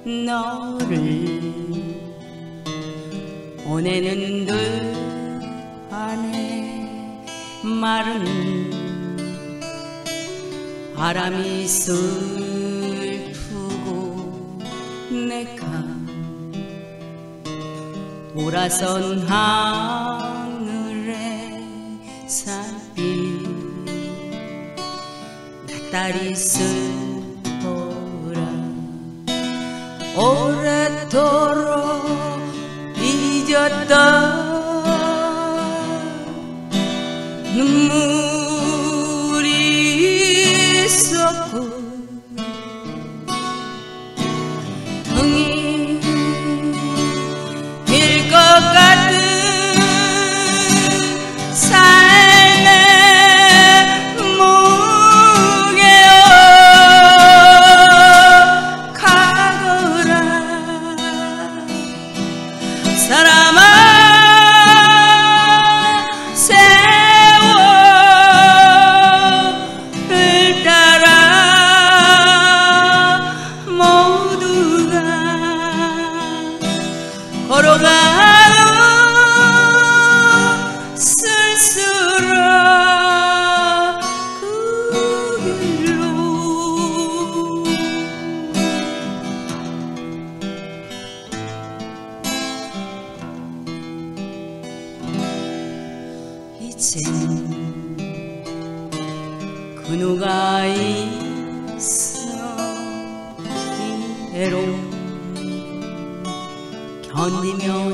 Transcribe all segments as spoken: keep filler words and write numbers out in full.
너를 보내는 듯 안에 마른 바람이 슬프고 내가 돌아선 하늘의 햇빛 낯달이 슬퍼라 오래도록 잊었던 눈물이 있었고 등이 길 것 같은 삶의 무게여 가거라 사람아 세월을 따라 모두가 걸어가는 쓸쓸한 그 길로 이젠 그 누가 있어 이대로 견디며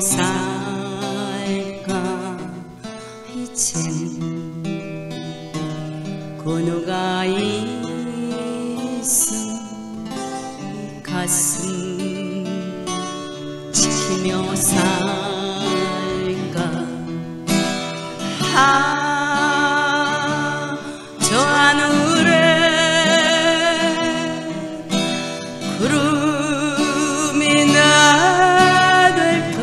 살까 이젠 그 누가 있어 이 가슴 지키며 살까 아, 저 하늘에 구름이 나갈까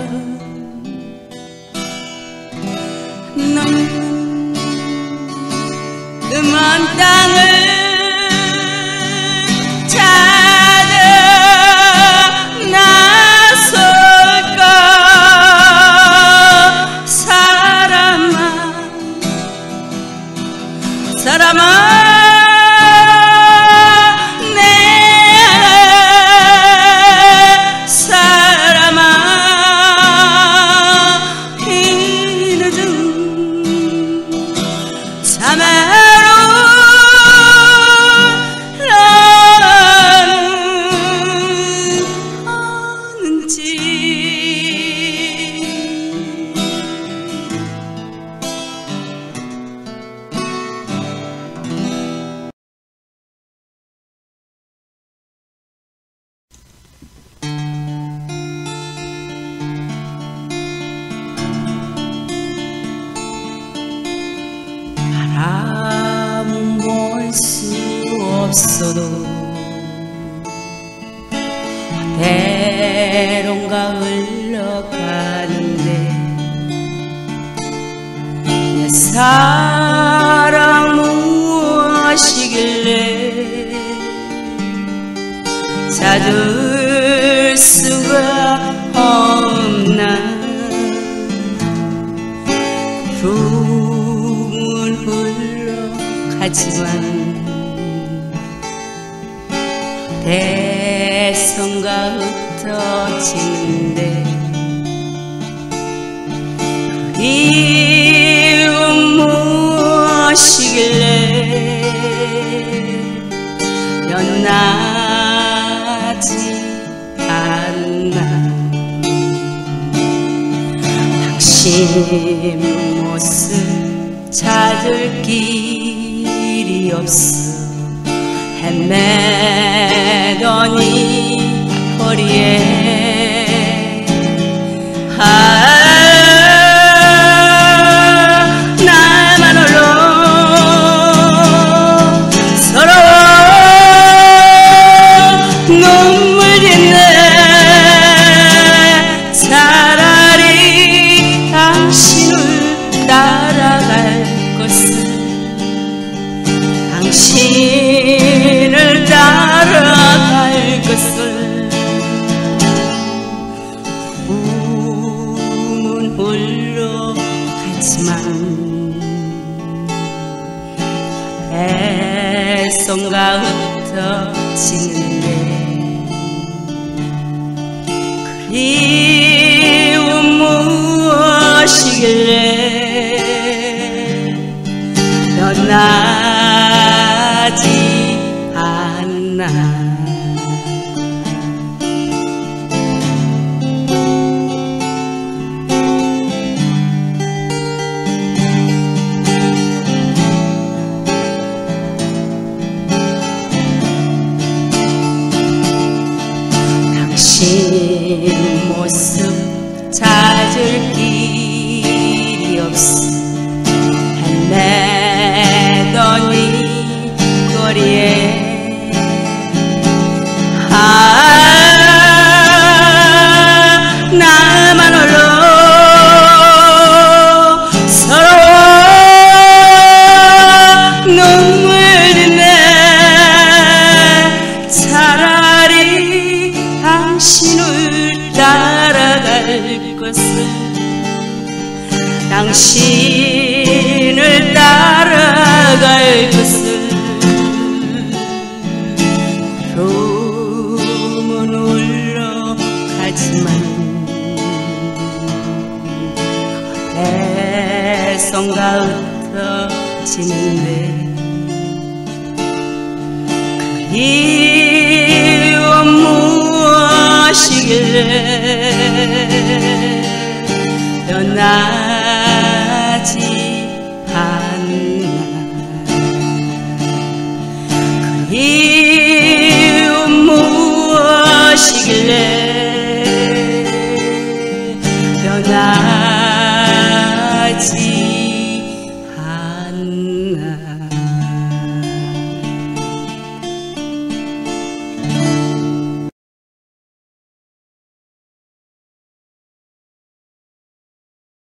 넌 그만 땅을 찾아 나설까 사람아 사람아 내 사람아 이 늦은 참외로 너는 아는지 바람은 볼 수 없어도 때론가 흘러가는데 내 사랑 무엇이길래 찾을 수가 없나 꿈은 흘러가지만 대성가 흩어지는데 그 이유 무엇이길래 연나지 않나 당신 모습 찾을 길이 없어 헤매더니 거리에 아 나만 홀로 서러워 눈물 짓네 차라리 당신을 따라갈 것을 당신을 따라갈 것을 하지만 애송가 흩어지는데 그리움 무엇이길래 떠나지 않나. 당신 모습 찾을 길이 없어 헤매던 이 거리에 아 나만 홀로 서러워 눈물 짓네. 차라리 당신을 따라갈 것을 당신을 따라갈 것을 rum은 울러가지만 애송가 흩어지는데 그리움 무엇이길래 떠나